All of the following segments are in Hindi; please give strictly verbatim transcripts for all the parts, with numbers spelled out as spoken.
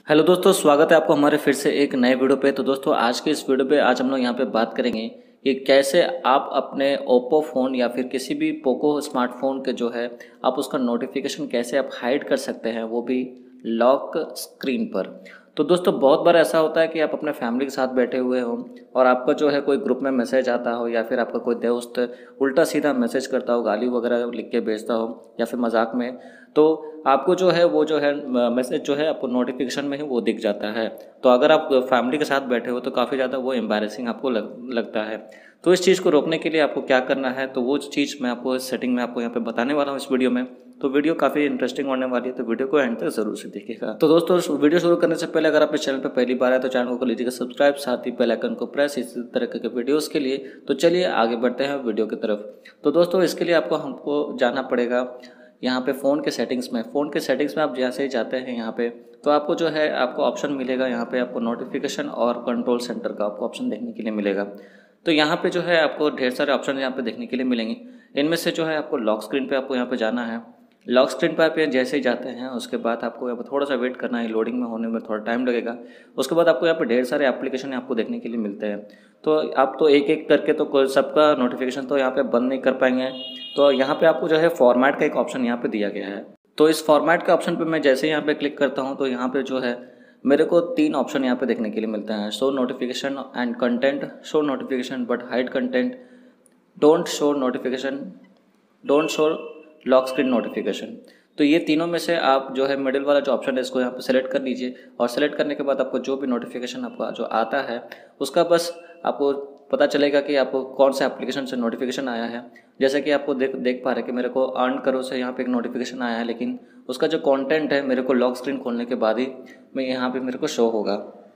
हेलो दोस्तों, स्वागत है आपको हमारे फिर से एक नए वीडियो पे। तो दोस्तों आज के इस वीडियो पे आज हम लोग यहाँ पे बात करेंगे कि कैसे आप अपने ओप्पो फ़ोन या फिर किसी भी पोको स्मार्टफोन के जो है आप उसका नोटिफिकेशन कैसे आप हाइड कर सकते हैं, वो भी लॉक स्क्रीन पर। तो दोस्तों बहुत बार ऐसा होता है कि आप अपने फैमिली के साथ बैठे हुए हो और आपका जो है कोई ग्रुप में मैसेज आता हो या फिर आपका कोई दोस्त उल्टा सीधा मैसेज करता हो, गाली वगैरह लिख के भेजता हो या फिर मजाक में, तो आपको जो है वो जो है मैसेज जो है आपको नोटिफिकेशन में ही वो दिख जाता है। तो अगर आप फैमिली के साथ बैठे हो तो काफ़ी ज़्यादा वो एम्बैरेसिंग आपको लग, लगता है। तो इस चीज़ को रोकने के लिए आपको क्या करना है, तो वो चीज़ मैं आपको इस सेटिंग में आपको यहाँ पे बताने वाला हूँ इस वीडियो में। तो वीडियो काफ़ी इंटरेस्टिंग होने वाली है, तो वीडियो को एंड तक जरूर से देखिएगा। तो दोस्तों वीडियो शुरू करने से पहले अगर आप इस चैनल पर पहली बार है तो चैनल को कर लीजिएगा सब्सक्राइब, साथ ही बेल आइकन को प्रेस इसी तरह के वीडियोज़ के लिए। तो चलिए आगे बढ़ते हैं वीडियो की तरफ। तो दोस्तों इसके लिए आपको हमको जाना पड़ेगा यहाँ पे फ़ोन के सेटिंग्स में। फ़ोन के सेटिंग्स में आप जैसे ही जाते हैं यहाँ पे, तो आपको जो है आपको ऑप्शन मिलेगा यहाँ पे, आपको नोटिफिकेशन और कंट्रोल सेंटर का आपको ऑप्शन देखने के लिए मिलेगा। तो यहाँ पे जो है आपको ढेर सारे ऑप्शन यहाँ पे देखने के लिए मिलेंगे। इनमें से जो है आपको लॉक स्क्रीन पे आपको यहाँ पे जाना है। लॉक स्क्रीन पर आप जैसे ही जाते हैं उसके बाद आपको यहाँ पर थोड़ा सा वेट करना है, लोडिंग में होने में थोड़ा टाइम लगेगा। उसके बाद आपको यहाँ पे ढेर सारे एप्लीकेशन आपको देखने के लिए मिलते हैं। तो आप तो एक एक करके तो सबका नोटिफिकेशन तो यहाँ पे बंद नहीं कर पाएंगे। तो यहाँ पे आपको जो है फॉर्मेट का एक ऑप्शन यहाँ पे दिया गया है। तो इस फॉर्मेट के ऑप्शन पे मैं जैसे यहाँ पे क्लिक करता हूँ तो यहाँ पे जो है मेरे को तीन ऑप्शन यहाँ पे देखने के लिए मिलते हैं, show notification and content, show notification but hide content, don't show notification, don't show lock screen notification. तो ये तीनों में से आप जो है मिडिल वाला जो ऑप्शन है इसको यहाँ पे सेलेक्ट कर लीजिए और सेलेक्ट करने के बाद आपको जो भी नोटिफिकेशन आपका जो आता है उसका बस आपको पता चलेगा कि आपको कौन सा एप्लीकेशन से नोटिफिकेशन आया है। जैसे कि आपको देख देख पा रहे हैं कि मेरे को अर्न करो से यहाँ पे एक नोटिफिकेशन आया है, लेकिन उसका जो कंटेंट है मेरे को लॉक स्क्रीन खोलने के बाद ही मैं यहाँ पे मेरे को शो होगा।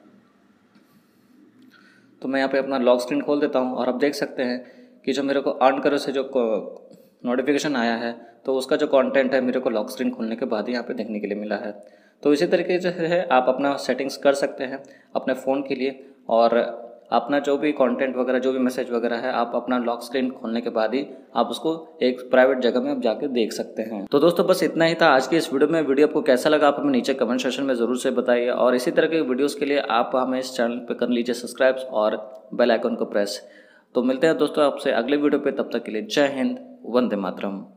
तो मैं यहाँ पे अपना लॉक स्क्रीन खोल देता हूँ और आप देख सकते हैं कि जो मेरे को अर्न करो से जो नोटिफिकेशन आया है तो उसका जो कंटेंट है मेरे को लॉक स्क्रीन खोलने के बाद ही यहाँ पे देखने के लिए मिला है। तो इसी तरीके से है आप अपना सेटिंग्स कर सकते हैं अपने फ़ोन के लिए, और अपना जो भी कंटेंट वगैरह जो भी मैसेज वगैरह है आप अपना लॉक स्क्रीन खोलने के बाद ही आप उसको एक प्राइवेट जगह में आप जाके देख सकते हैं। तो दोस्तों बस इतना ही था आज की इस वीडियो में। वीडियो आपको कैसा लगा आप हमें नीचे कमेंट सेक्शन में ज़रूर से बताइए, और इसी तरह के वीडियोज़ के लिए आप हमें इस चैनल पर कर लीजिए सब्सक्राइब और बेल आइकन को प्रेस। तो मिलते हैं दोस्तों आपसे अगले वीडियो पे, तब तक के लिए जय हिंद, वंदे मातरम।